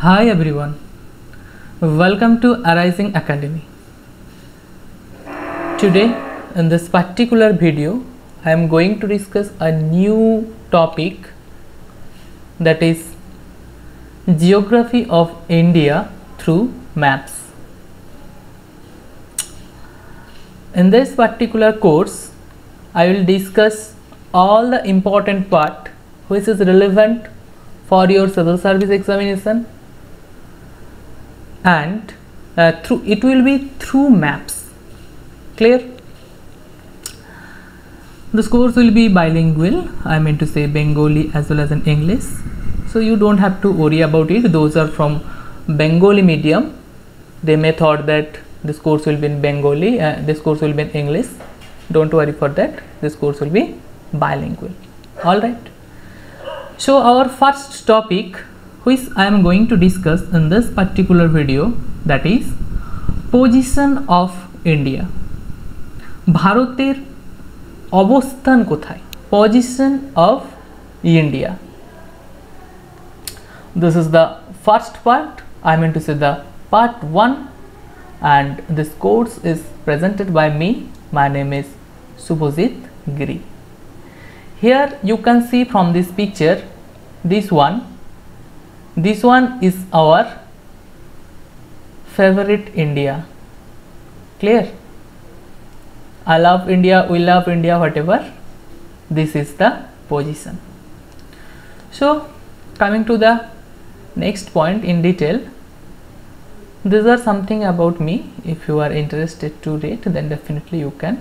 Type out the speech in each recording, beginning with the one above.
Hi everyone, welcome to Arising Academy. Today in this particular video I am going to discuss a new topic, that is geography of India through maps. In this particular course I will discuss all the important part which is relevant for your civil service examination, and it will be through maps. Clear? This course will be bilingual, I mean to say Bengali as well as in English, so you don't have to worry about it. Those are from Bengali medium, they may thought that this course will be in Bengali, this course will be in English. Don't worry for that, this course will be bilingual. Alright, so our first topic which I am going to discuss in this particular video, that is position of India. Bharoter অবস্থান কোথায়? Position of India. This is the first part, I mean to say the part 1, and this course is presented by me. My name is Subhajit Giri. Here you can see from this picture, this one is our favorite India. Clear? I love India, we love India, whatever. This is the position. So coming to the next point in detail, these are something about me. If you are interested to read, then definitely you can.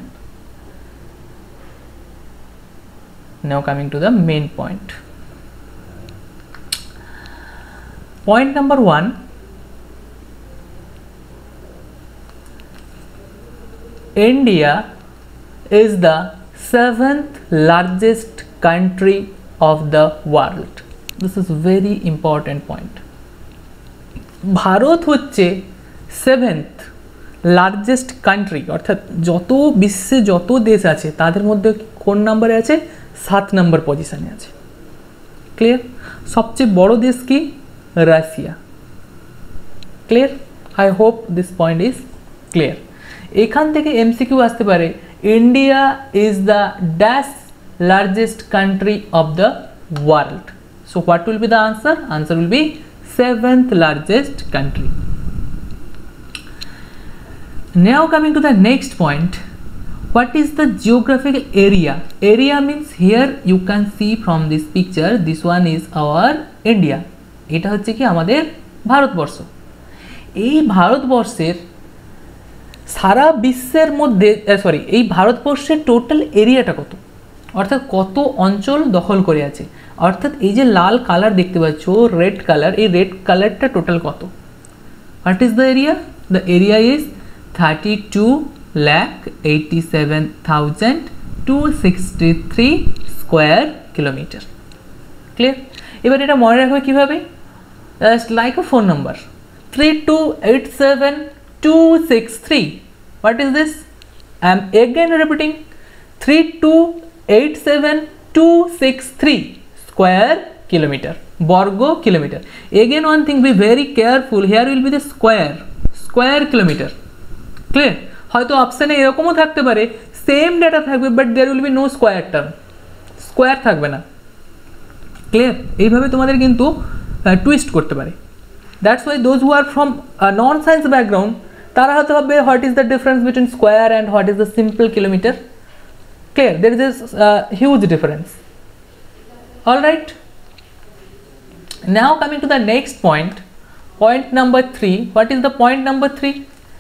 Now coming to the main point. Point number 1, India is the 7th largest country of the world. This is very important point. Bharat হচ্ছে 7th largest country, অর্থাৎ যত বিশ্বে যত দেশ আছে তাদের মধ্যে কোন নম্বরে আছে? 7 নম্বর পজিশনে আছে। ক্লিয়ার? সবচেয়ে বড় দেশ কি? Russia. Clear? I hope this point is clear. এখান থেকে এমসিকিউ আসতে পারে, India is the dash largest country of the world. So what will be the answer? Answer will be 7th largest country. Now coming to the next point, what is the geographical area? Area means here you can see from this picture, this one is our India. এটা হচ্ছে কি আমাদের ভারতবর্ষ। এই ভারতবর্ষের সারা বিশ্বের মধ্যে এই ভারতবর্ষের টোটাল এরিয়াটা কত, অর্থাৎ কত অঞ্চল দখল করে আছে, অর্থাৎ এই যে লাল কালার দেখতে পাচ্ছ, রেড কালার, এই রেড কালারটা টোটাল কত? What is the area? The area is 32,87,263 square kilometre. Clear? এবার এটা মনে রাখবে কিভাবে? Just like a phone number 32,87,263. What is this? I am again repeating 32,87,263 square kilometer, বর্গ kilometre. Again one thing, be very careful, here will be the square kilometer. Clear? হয়তো অপশনে এরকমও থাকতে পারে, সেম ডেটা থাকবে but there will be no square term, square থাকবে না। Clear? এইভাবে তোমাদের কিন্তু টুইস্ট করতে পারে। That's why those who are from non science background, তারা হয়তো ভাববে what is the difference between square and what is the simple kilometre. Clear? There is a huge difference. All right. Now coming to the next point, point number 3. What is the point number 3?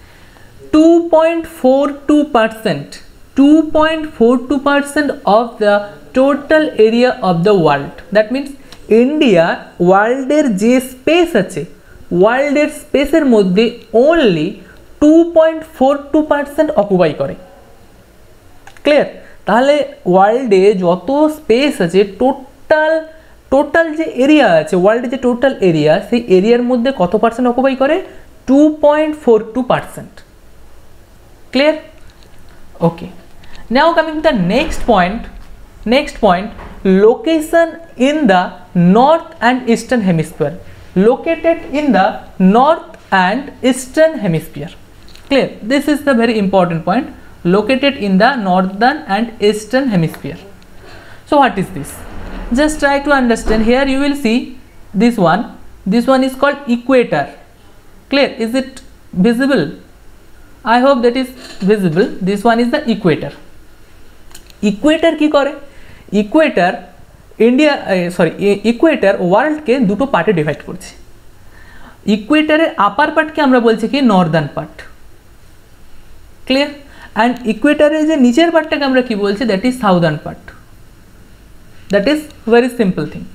2.42%. 2.42% of the total area of the world. That means India ওয়ার্ল্ডের যে space আছে, ওয়ার্ল্ডের স্পেসের মধ্যে only 2.42% occupy করে। Clear? তাহলে ওয়ার্ল্ডে যত স্পেস আছে, টোটাল যে এরিয়া আছে, ওয়ার্ল্ডে যে টোটাল এরিয়া, সেই এরিয়ার মধ্যে কত পার্সেন্ট অকুপাই করে? 2.42%। Clear? Okay, now coming to the next point, location in the north and eastern hemisphere. located in the north and eastern hemisphere. Clear? This is the very important point, located in the northern and eastern hemisphere. So what is this? Just try to understand. Here you will see this one is called equator. Clear? Is it visible? I hope that is visible. This one is the equator. Equator কি করে? Equator Ecuador ওয়ার্ল্ডকে দুটো পার্টে divide করছে। ইকুয়েটরের আপার পার্টকে আমরা বলছি কি northern part. Clear? And ইকুয়েটরের যে নিচের পার্টটাকে আমরা কি বলছি, that is southern part. That is very simple thing.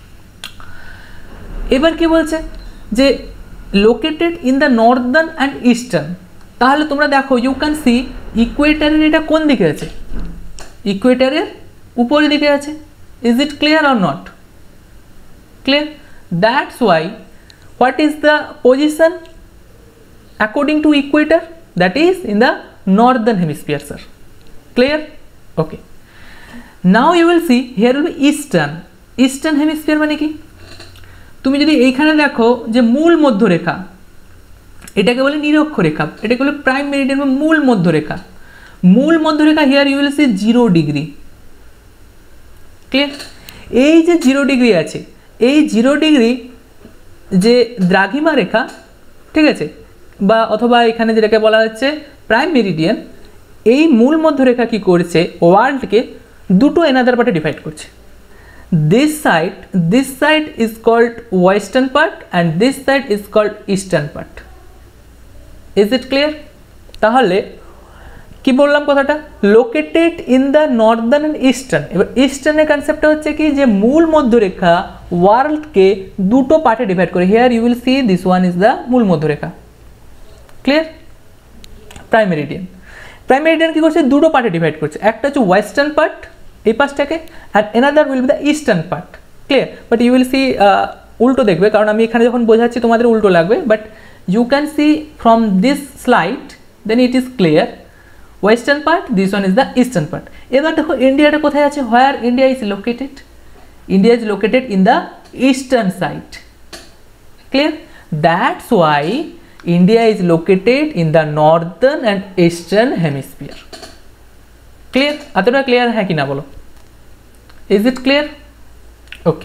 এবার কি বলছে যে located in the northern and eastern. তাহলে তোমরা দেখো, ইউ ক্যান সি ইকুয়েটরের এটা কোন দিকে আছে? ইকুয়েটরের উপরের দিকে আছে। Is it clear or not? Clear? That's why what is the position according to equator? That is in the northern hemisphere, sir. Clear? Okay. Now you will see here will be eastern hemisphere মানে কি? তুমি যদি এইখানে দেখো যে মূল মধ্যরেখা, এটাকে বলে নিরক্ষরেখা, এটাকে বলে প্রাইম মেরিডিয়ান বা মূল মধ্যরেখা। মূল মধ্যরেখা here you will see 0 degree. Clear? এই যে 0 ডিগ্রি আছে, এই 0 ডিগ্রি যে দ্রাঘিমা রেখা, ঠিক আছে, বা অথবা এখানে যেটাকে বলা হচ্ছে প্রাইম মেরিডিয়ান, এই মূল মধ্যরেখা কি করছে, ওয়ার্ল্ডকে দুটো এনাদার পার্টে ডিভাইড করছে। this side is called western part and this side is called eastern part. Is it clear? তাহলে কি বললাম কথাটা, located in the northern and eastern. এবার ইস্টার্নের কনসেপ্টটা হচ্ছে কি, যে মূল মধ্যরেখা ওয়ার্ল্ডকে দুটো পার্টে ডিভাইড করে। Here you will see this one is the মূল মধ্যরেখা। ক্লিয়ার? প্রাইম মেরিডিয়ান কি করছে, দুটো পার্টে ডিভাইড করছে। একটা হচ্ছে ওয়েস্টার্ন পার্ট এই পাশটাকে, and another will be the eastern part. Clear? But you will see উল্টো দেখবে, কারণ আমি এখানে যখন বোঝাচ্ছি তোমাদের উল্টো লাগবে, but you can see from this slide, then it is clear. Western part, this one is the eastern part. এবার দেখো ইন্ডিয়াটা কোথায় আছে, where India is located, India is located in the eastern side. Clear? That's why India is located in the northern and eastern hemisphere. Clear? এতটা clear হ্যাঁ কি না বলো? Is it clear? Okay,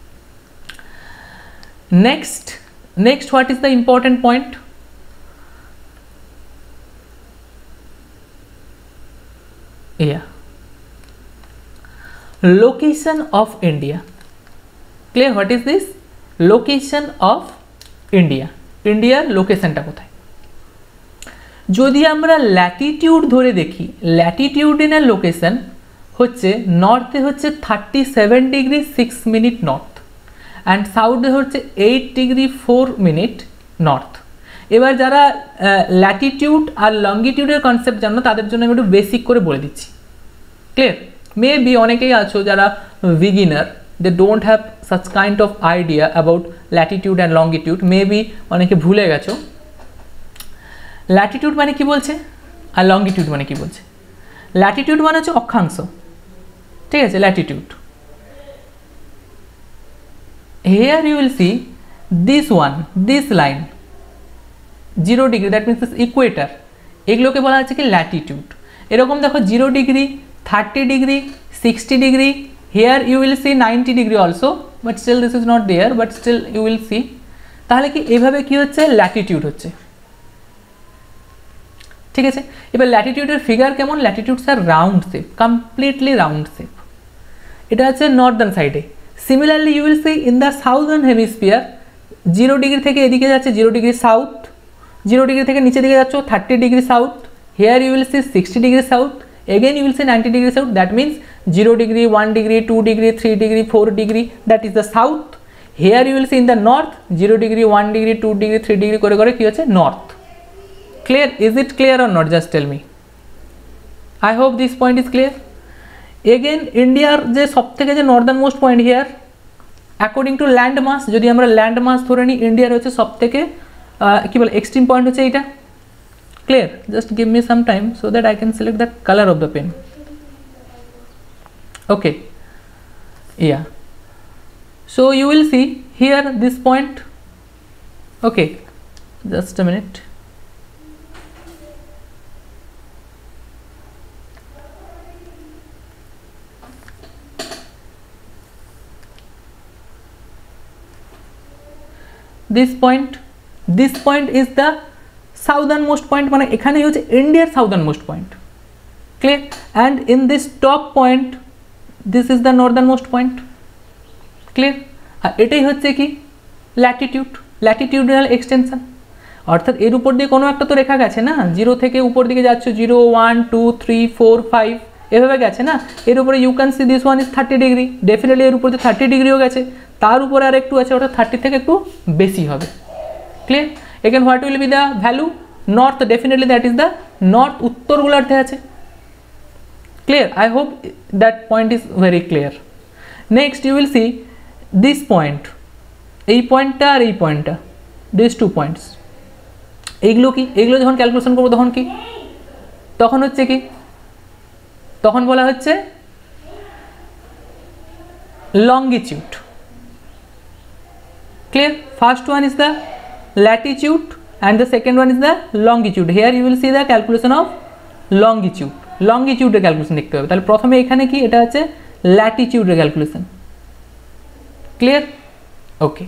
next what is the important point? Yeah, location of India. Clear? What is this? Location of India. Indiaর লোকেশনটা কোথায়? যদি আমরা ল্যাটিটিউড ধরে দেখি, ল্যাটিটিউডিনাল লোকেশন হচ্ছে নর্থে হচ্ছে 37 ডিগ্রি 6 মিনিট নর্থ, অ্যান্ড সাউথে হচ্ছে 8 ডিগ্রি 4 মিনিট নর্থ। এবার যারা ল্যাটিটিউড আর লঙ্গিটিউডের কনসেপ্ট জানো, তাদের জন্য আমি একটু বেসিক করে বলে দিচ্ছি। ক্লিয়ার? মেবি অনেকেই আছো যারা beginner, they don't have such kind of idea about latitude and longitude, maybe অনেকে ভুলে গেছো। ল্যাটিটিউড মানে কি বলছে আর লঙ্গিটিউড মানে কি বলছে? ল্যাটিটিউড মানে হচ্ছে অক্ষাংশ, ঠিক আছে, latitude. Here you will see this line 0 degree, that means equator, এগুলোকে বলা হচ্ছে কি ল্যাটিটিউড। এরকম দেখো 0 degree, 30 degree, 60 degree, here you will see 90 degree also, but still this is not there, but still you will see. তাহলে কি এভাবে কি হচ্ছে, ল্যাটিটিউড হচ্ছে। ঠিক আছে? এবার ল্যাটিটিউডের ফিগার কেমন? Latitudes are round shape, completely round shape. এটা হচ্ছে নর্দার্ন সাইডে। Similarly you will see in the southern hemisphere, 0 degree থেকে এদিকে যাচ্ছে 0 ডিগ্রি সাউথ, 0 ডিগ্রি থেকে নিচে দিকে যাচ্ছ 30 degree south, here you will see 60 degree south, again you will say 90 degree south, that means 0 degree, 1 degree, 2 degree, 3 degree, 4 degree, that is the south. Here you will see in the north 0 degree, 1 degree, 2 degree, 3 degree করে করে কি হচ্ছে north. Clear? Is it clear or not? Just tell me. I hope this point is clear. Again India যে সবথেকে যে northern most point here, according to land mass, যদি আমরা land mass ধরে নিই, ইন্ডিয়ার হচ্ছে সবথেকে কি বলে extreme point হচ্ছে এইটা। Clear? Just give me some time so that I can select the color of the pen. Okay, yeah, so you will see here this point Okay, just a minute. This point is the southernmost point, মানে এখানেই হচ্ছে ইন্ডিয়ার southernmost point, clear, and in this top point this is the northernmost point, clear, আর এটাই হচ্ছে কি ল্যাটিটিউডনাল extension, অর্থাৎ এর উপর দিয়ে কোনো একটা তো রেখা গেছে না, 0 থেকে উপর দিকে যাচ্ছে 0 1 2 3 4 5 এভাবে গেছে না, এর উপরে you can see this one is 30 degree, definitely এর উপরে 30 ডিগ্রিও গেছে, তার উপরে আর একটু আছে, ওটা 30 থেকে একটু বেশি হবে, ক্লিয়ার। এখানে what will be the value, north, definitely that is the north, উত্তর গোলার্ধে আছে, clear. I hope that point is very clear. Next you will see this point, এই পয়েন্টটা আর এই পয়েন্টটা, দিস টু পয়েন্টস, এইগুলো কি, এইগুলো যখন ক্যালকুলেশন করবো তখন কি, তখন হচ্ছে কি, তখন বলা হচ্ছে longitude, clear. First one is the latitude and the second one is the longitude. Here you will see the calculation of longitude, longitude এর ক্যালকুলেশন দেখতে হবে, তাহলে প্রথমে এখানে কি, এটা হচ্ছে ল্যাটিটিউড এর ক্যালকুলেশন, ক্লিয়ার। ওকে,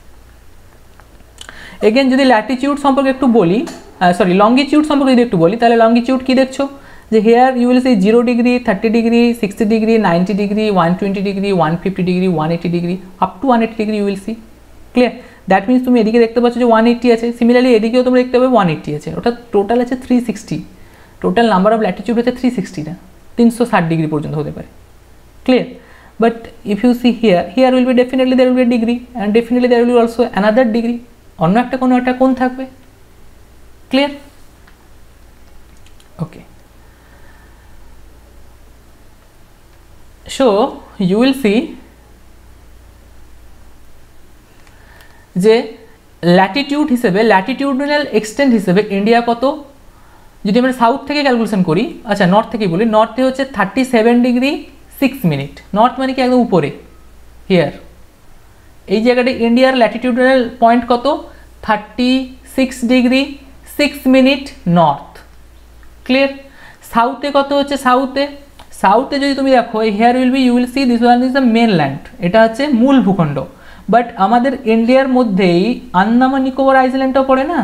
এগেন যদি ল্যাটিটিউড সম্পর্কে একটু বলি, সরি লঙ্গিটিউড সম্পর্কে যদি একটু বলি, তাহলে লঙ্গিটিউড কি দেখছো, যে here you will see 0 degree 30 degree 60 degree 90 degree 120 degree 150 degree 180 degree up to 180 degree you will see, clear. That means তুমি এদিকে দেখতে পাচ্ছ যে 180 আছে, সিমিলারলি এদিকেও তোমরা দেখতে পাবে 180 আছে, অর্থাৎ টোটাল আছে 360, টোটাল নাম্বার অফ ল্যাটিটিউড হচ্ছে 360 না, 360 ডিগ্রি পর্যন্ত হতে পারে, clear. But if you see here will be definitely there will be degree and definitely there will be also another degree, অন্য একটা কোনো একটা কোণ থাকবে, clear. Okay, so you will see যে ল্যাটিটিউড হিসেবে, ল্যাটিটিউডনাল এক্সটেন্ট হিসেবে ইন্ডিয়া কত, যদি আমরা সাউথ থেকে ক্যালকুলেশন করি, আচ্ছা নর্থ থেকে বলি, নর্থে হচ্ছে 37 ডিগ্রি 6 মিনিট, নর্থ মানে কি একদম উপরে, হিয়ার এই জায়গাটা ইন্ডিয়ার ল্যাটিটিউডনাল পয়েন্ট কত, 36 ডিগ্রি 6 মিনিট নর্থ, ক্লিয়ার। সাউথে কত হচ্ছে, সাউথে যদি তুমি দেখো, here will be, you will see this one is the mainland, এটা হচ্ছে মূল ভূখণ্ড, বাট আমাদের ইন্ডিয়ার মধ্যেই আন্দামান নিকোবর আইল্যান্ডটাও পড়ে না,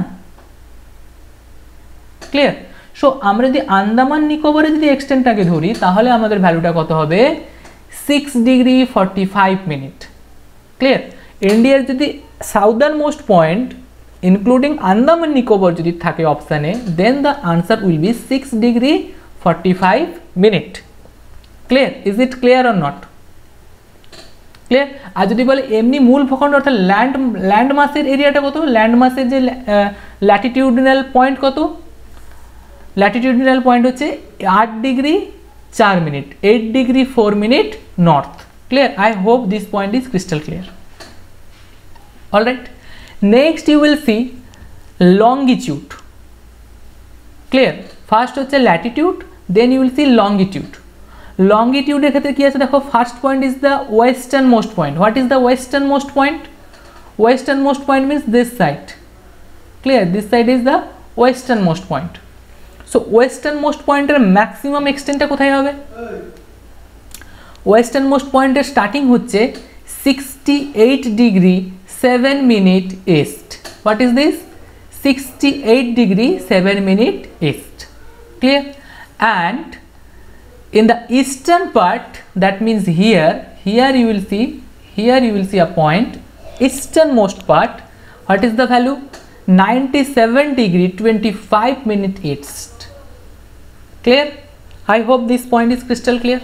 ক্লিয়ার। সো আমরা যদি আন্দামান নিকোবরে যদি এক্সটেন্টটাকে ধরি, তাহলে আমাদের ভ্যালুটা কত হবে, 6 ডিগ্রি 45 মিনিট, ক্লিয়ার। ইন্ডিয়ার যদি southern most point including Andaman Nicobar যদি থাকে অপশানে, then the answer will be 6 degree 45 minute, clear. Is it clear or not, clear. আর যদি বলে এমনি মূল ভূখণ্ড অর্থাৎ ল্যান্ড মাসের এরিয়াটা কত, ল্যান্ড মাসের যে ল্যাটিটিউডনাল পয়েন্ট কত, ল্যাটিটিউডনাল পয়েন্ট হচ্ছে 8 degree 4 minute, 8 degree 4 minute north, clear. I hope this point is crystal clear, alright. Next you will see longitude, clear. First হচ্ছে latitude, then you will see longitude. লঙ্গিটিউডের ক্ষেত্রে কি আছে দেখো, first point is the western most point. What is the western most point, western most point means this side, clear, this side is the western most point. So western most পয়েন্টের maximum এক্সটেন্টটা কোথায় হবে, western most পয়েন্টের starting হচ্ছে 68 degree 7 minute east. What is this, 68 degree 7 minute east, clear. And in the eastern part, that means here you will see a point, easternmost part, what is the value, 97 degree 25 minute east, clear. I hope this point is crystal clear.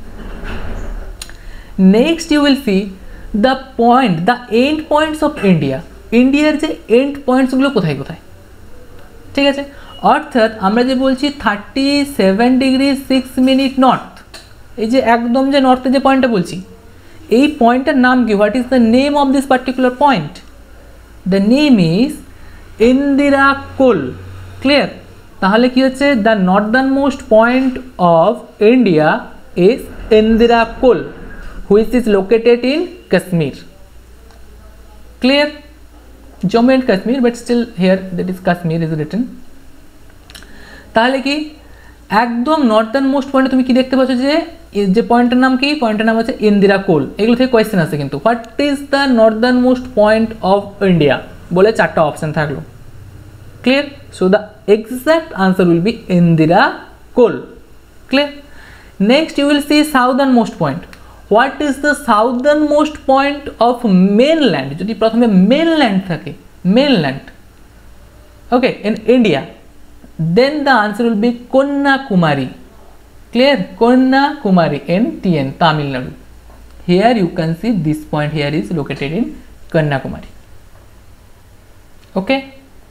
Next you will see the end points of India, ইন্ডিয়ার যে and পয়েন্টসগুলো কোথায় কোথায়, ঠিক আছে। অর্থাৎ আমরা যে বলছি 37 ডিগ্রি 6 মিনিট নর্থ, এই যে একদম যে নর্থে যে পয়েন্টটা বলছি, এই পয়েন্টের নাম কি, what is the name of this particular point, the name is Indira Col, clear. তাহলে কি হচ্ছে, the northern most point of India is Indira Col, which is located in Kashmir, clear. Jammu and Kashmir, but still here that is Kashmir is written. তাহলে কি একদম Northern most পয়েন্টে তুমি কি দেখতে পাচ্ছ যে পয়েন্টের নাম কি, পয়েন্টের নাম হচ্ছে ইন্দিরা কোল। এগুলো থেকে কোয়েশ্চেন আছে কিন্তু, what is the northern most point of India বলে 4টা অপশন থাকলো। Clear? So the exact answer will be Indira Col. Clear? Next you will see southern most point. What is the southern most point of mainland? যদি প্রথমে mainland থাকে, mainland, okay, in India, then the answer will be Kanyakumari. Clear? Kanyakumari in TN, Tamil Nadu. Here you can see this point here is located in Kanyakumari. Okay.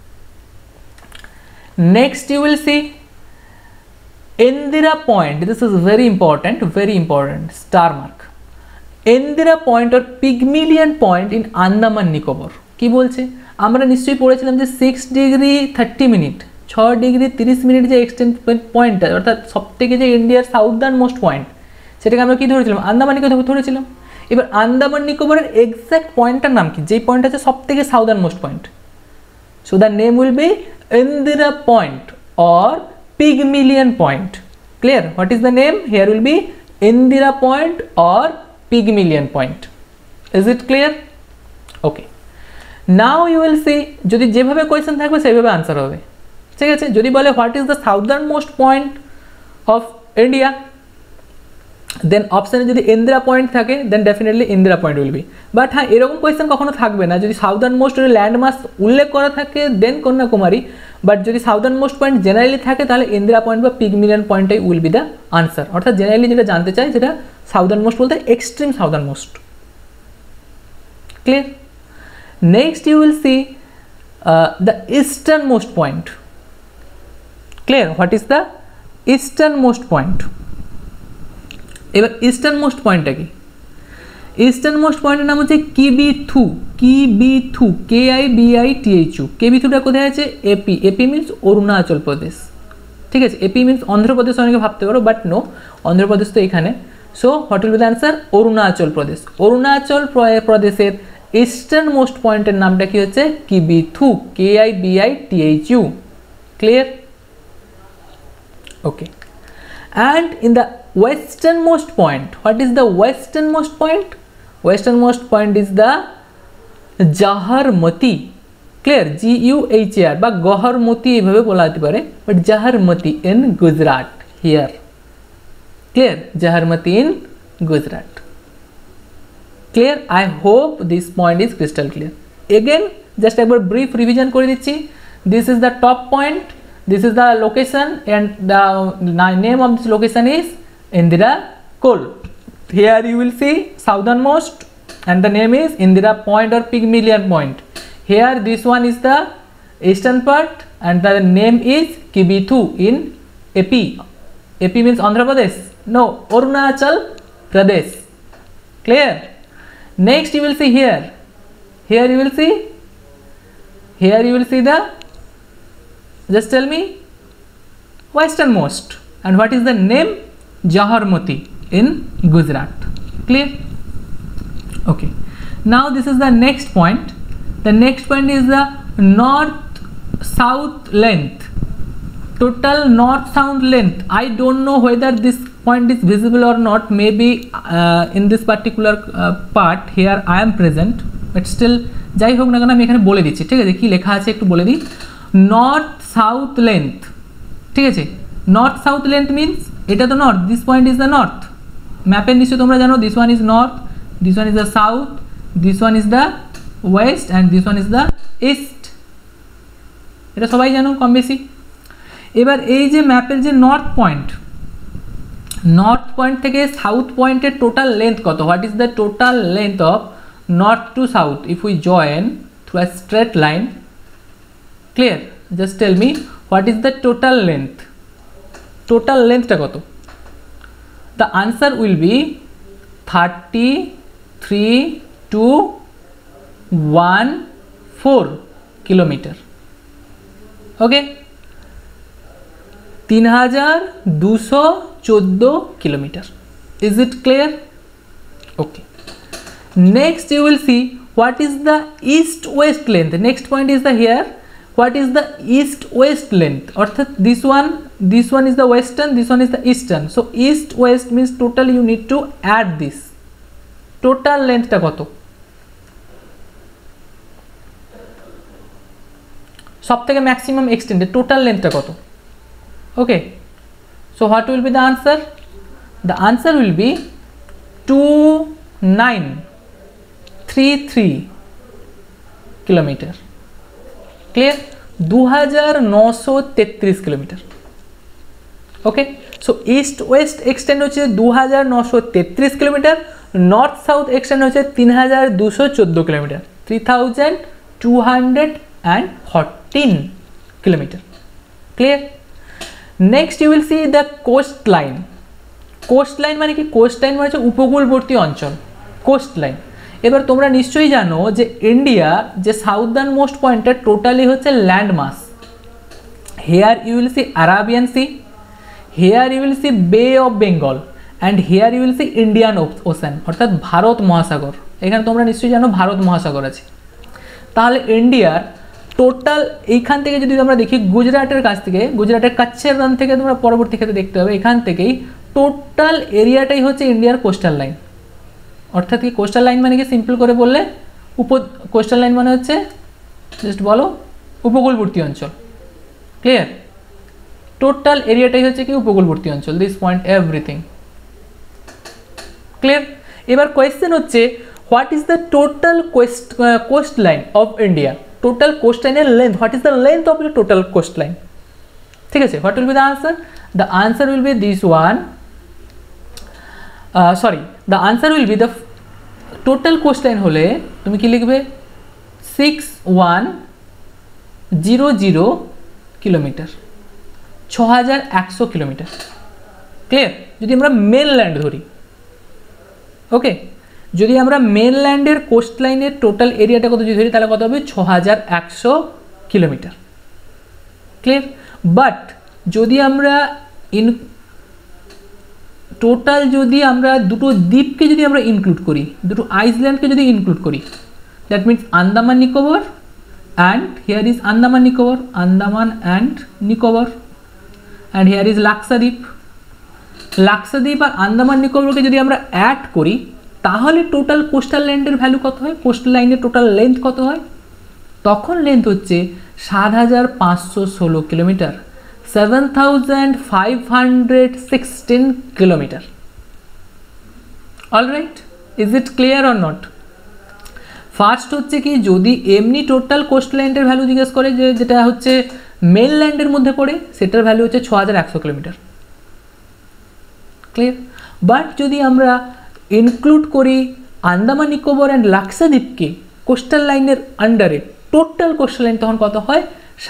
Next you will see Indira Point. This is very important, star mark. Indira Point or Pygmalion Point in Andaman Nicobar. কি বলছে? আমরা নিশ্চয়ই পড়েছিলাম যে 6 degree 30 minute, 6 degree 30 minute যে extent পয়েন্টটা, অর্থাৎ সবথেকে যে ইন্ডিয়ার সাউদার্ন মোস্ট পয়েন্ট, সেটাকে আমরা কি ধরেছিলাম? আন্দামান নিকোবর ধরেছিলাম। এবার আন্দামান নিকোবরের এক্সাক্ট পয়েন্টটার নাম কি, যেই পয়েন্ট আছে সবথেকে southern most point? So the name will be Indira point or Pygmalion point. Clear? What is the name? Here will be Indira point or Pygmalion point. Is it clear? Okay, now you will see, যদি যেভাবে question থাকবে সেভাবে answer হবে। ঠিক আছে? যদি বলে what is the southern most point of India, then অপশানে যদি ইন্দিরা পয়েন্ট থাকে then definitely Indira point will be. But হ্যাঁ, এরকম কোয়েশ্চেন কখনো থাকবে না যদি সাউদার্ন মোস্ট ল্যান্ডমার্ক উল্লেখ করা থাকে দেন কন্যাকুমারী, বাট যদি সাউদার্ন মোস্ট পয়েন্ট জেনারেলি থাকে তাহলে ইন্দিরা পয়েন্ট বা পিগমিলিয়ন পয়েন্টটাই উইল বি দ্য আনসার। অর্থাৎ জেনারেলি যেটা জানতে চাই যেটা সাউদার্ন মোস্ট বলতে extreme southern most. Clear? Next you will see the easternmost point. Clear? What is the easternmost point? এবার ইস্টার্নমোস্ট পয়েন্টটা কি? ইস্টার্নমোস্ট পয়েন্টের নাম হচ্ছে কিবিথু, কিবিথু, KIBITHU। কিবিথুটা কোথায় আছে? AP. AP means Arunachal Pradesh. ঠিক আছে? এপি মিনস অন্ধ্রপ্রদেশ, অনেকে ভাবতে পারো, বাট নো, অন্ধ্রপ্রদেশ তো এখানে। So what will be the answer? Arunachal Pradesh. Arunachal প্রদেশের ইস্টার্নমোস্ট পয়েন্টের নামটা কি হচ্ছে? Kibithu, KIBITHU। Clear? Okay, and in the westernmost point, what is the westernmost point? Westernmost point is the Jaharmati. Clear? GUHAR বা গহরমতি এভাবে বলা যেতে পারে, but Jaharmati in Gujarat here. Clear? Jaharmati in Gujarat. Clear? I hope this point is crystal clear. Again just একবার brief revision করে দিচ্ছি। This is the top point, this is the location, and the name of this location is Indira Kol. Here you will see southernmost and the name is Indira Point or Pygmalion Point. Here this one is the eastern part and the name is Kibithu in AP. AP means Andhra Pradesh? No, Arunachal Pradesh. Clear? Next you will see here. Here you will see. Here you will see the, just tell me, westernmost, and what is the name? Jaharmati in Gujarat. Clear? Okay, now this is the next point. The next point is the north south length, total north south length. I don't know whether this point is visible or not, maybe in this particular part here I am present, but still যাই হোক না কেন আমি এখানে বলে দিচ্ছি। ঠিক আছে? কি লেখা আছে একটু বলে দিই। North south length. ঠিক আছে? নর্থ সাউথ লেন্থ মিনস এটা তো north, this point is the north. ম্যাপের নিশ্চয় তোমরা জানো this one is north, this one is the south, this one is the west and this one is the east. এটা সবাই জানো কম বেশি। এবার এই যে ম্যাপের যে নর্থ পয়েন্ট, নর্থ পয়েন্ট থেকে সাউথ পয়েন্টের টোটাল লেন্থ কত? What is the total length of north to south if we join through a straight line? Clear? Just tell me what is the total length? Total length ta koto? The answer will be 33.14 kilometer. Okay, 3214 kilometer. Is it clear? Okay, next you will see what is the east west length. Next point is the here, what is the east west length, অর্থাৎ this one is the western, this one is the eastern. So east west means total you need to add this. Total length টা কত? সব থেকে maximum এক্সটেন্ডে total লেন্থটা কত? Okay, so what will be the answer? The answer will be 2933 kilometre. Clear? 2933 kilometre. Okay, so east west extend হচ্ছে 2933 kilometre, north south extend হচ্ছে 3214 kilometre, 3214 kilometer. Clear? Next you will see the coastline. Coastline মানে কি? Coastline মানে হচ্ছে উপকূলবর্তী অঞ্চল, coastline. এবার তোমরা নিশ্চয়ই জানো যে ইন্ডিয়া যে সাউদার্ন মোস্ট পয়েন্টটা টোটালি হচ্ছে land mass. Here you will see Arabian sea, here you will see bay of Bengal, and here you will see Indian ocean, অর্থাৎ ভারত মহাসাগর। এখানে তোমরা নিশ্চয়ই জানো ভারত মহাসাগর আছে। তাহলে ইন্ডিয়ার টোটাল এইখান থেকে যদি আমরা দেখি, গুজরাটের কাছ থেকে, গুজরাটের কাচ্ছের রান থেকে তোমরা পরবর্তী ক্ষেত্রে দেখতে হবে, এখান থেকেই টোটাল এরিয়াটাই হচ্ছে ইন্ডিয়ার কোস্টাল লাইন। অর্থাৎ কি কোস্টাল লাইন মানে কি? সিম্পল করে বললে কোস্টাল লাইন মানে হচ্ছে জাস্ট বলো উপকূলবর্তী অঞ্চল। ক্লিয়ার? টোটাল এরিয়াটাই হচ্ছে কি উপকূলবর্তী অঞ্চল। This point everything clear? এবার কোয়েশ্চেন হচ্ছে what is the total coastline of India? Total কোস্টলাইনের length, what is the length of the total coastline? ঠিক আছে, what will be the answer? The answer will be this one, sorry, the answer will be the total coastline হলে তুমি কি লিখবে? 6100 kilometre, 6100 kilometre. Clear? যদি আমরা mainland ধরি, ওকে, যদি আমরা মেনল্যান্ডের কোস্টলাইনের টোটাল এরিয়াটা কত যদি ধরি তাহলে কত হবে? 6100 কিলোমিটার। ক্লিয়ার? বাট যদি আমরা টোটাল যদি আমরা দুটো দ্বীপকে যদি আমরা ইনক্লুড করি, দুটো আইসল্যান্ডকে যদি ইনক্লুড করি, that means Andaman Nicobar and here is Andaman Nicobar, Andaman and Nicobar, and here is Lakshadweep. Lakshadweep আর আন্দামান নিকোবরকে যদি আমরা অ্যাড করি তাহলে টোটাল কোস্টাল ল্যান্ডের ভ্যালু কত হয়? কোস্টাল লাইনের টোটাল লেন্থ কত হয়? তখন লেন্থ হচ্ছে 7516 kilometre, 7516 kilometre. Alright, is it clear or not? First হচ্ছে কি, যদি এমনি টোটাল কোস্টাল ল্যান্ডের ভ্যালু জিজ্ঞেস করে যে যেটা হচ্ছে মেনল্যান্ডের মধ্যে পড়ে, সেটার ভ্যালু হচ্ছে 6100 কিলোমিটার। ক্লিয়ার? বাট যদি আমরা ইনক্লুড করি আন্দামান নিকোবর অ্যান্ড লাক্ষাদ্বীপকে কোস্টাল লাইনের আন্ডারে, টোটাল কোস্টাল লাইন তখন কত হয়?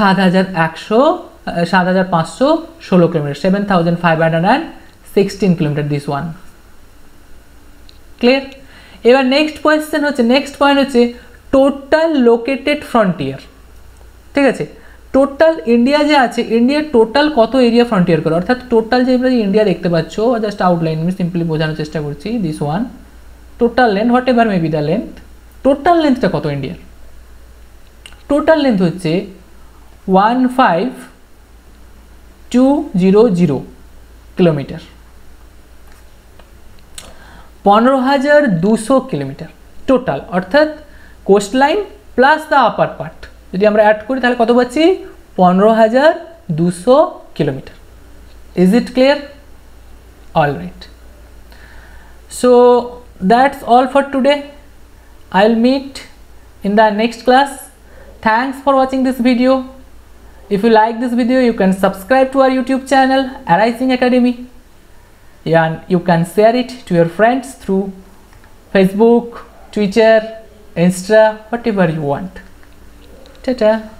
7516 kilometre, 7516 kilometre, this one. Clear? এবার নেক্সট কোয়েশ্চেন হচ্ছে, নেক্সট পয়েন্ট হচ্ছে টোটাল লোকেটেড ফ্রন্টিয়ার। ঠিক আছে, টোটাল ইন্ডিয়া যে আছে, ইন্ডিয়ার টোটাল কত এরিয়া ফ্রন্টিয়ার করে, অর্থাৎ টোটাল যে ইন্ডিয়া দেখতে পাচ্ছ, জাস্ট আউটলাইন আমি সিম্পলি বোঝানোর চেষ্টা করছি। This one total length, what ever may be the length, total লেন্থটা কত ইন্ডিয়ার? টোটাল লেন্থ হচ্ছে 15200 কিলোমিটার, 15200 কিলোমিটার টোটাল, অর্থাৎ coast line plus the upper part যদি আমরা অ্যাড করি তাহলে কত পাচ্ছি? 15200 kilometre. Is it clear? All right, so that's all for today. I'll meet in the next class. Thanks for watching this video. If you like this video, you can subscribe to our YouTube channel Arising Academy, and you can share it to your friends through Facebook, Twitter, Insta, whatever you want. Ta-ta.